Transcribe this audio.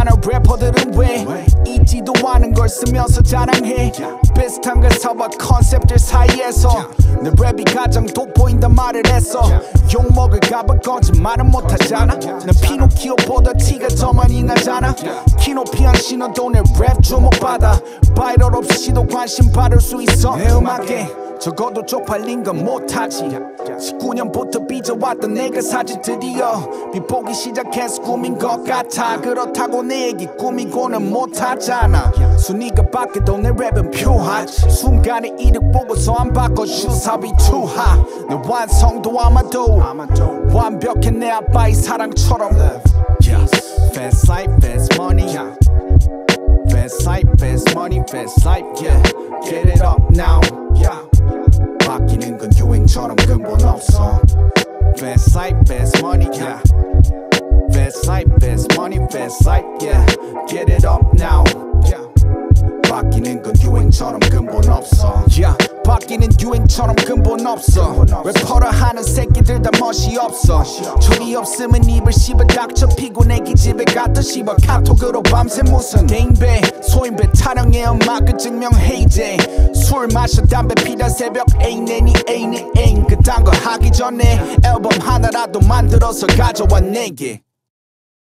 있잖아 래퍼들은 왜 있지도 않은 걸 쓰면서 자랑해 비슷한 가사와 컨셉들 사이에서 내 랩이 가장 돋보인단 말을 했어 욕먹을까봐 거짓말은 못하잖아 난 피노키오보다 티가 더 많이 나잖아 키노피한 신호도 내 랩 주목받아 바이럴 없이도 관심 받을 수 있어 내 음악에 적어도 쪽팔린 건 못하지 19년부터 빚어왔던 내가 사실 드디어 비보기 시작해서 꿈인 것 같아 그렇다고 내 얘기 꾸미고는 못하잖아 순위가 바뀌어도 내 랩은 퓨하지 순간의 이득 보고서 안 바꿔 주사위 투하 내 완성도 아마도 완벽해 내 아빠의 사랑처럼 Fast life, fast money Fast life, fast money, fast life, yeah Get it up now, yeah 바뀌는 건 유행처럼 근본 없어 Fast life, fast money, yeah Fast life, fast money, fast life, yeah Get it up now, yeah 바뀌는 건 유행처럼 근본 없어 yeah. 바뀌는 유행처럼 근본 없어 래퍼라 하는 새끼들 다 멋이 없어 조리 없으면 입을 씹어 닥쳐 피곤해 기집애 갖다 씹어 카톡으로 밤새 무슨 갱배 소인배 타령해 음악을 증명해 이제 술 마셔 담배 피다 새벽 애인애니 애인애 애인 그딴 거 하기 전에 앨범 하나라도 만들어서 가져와 내게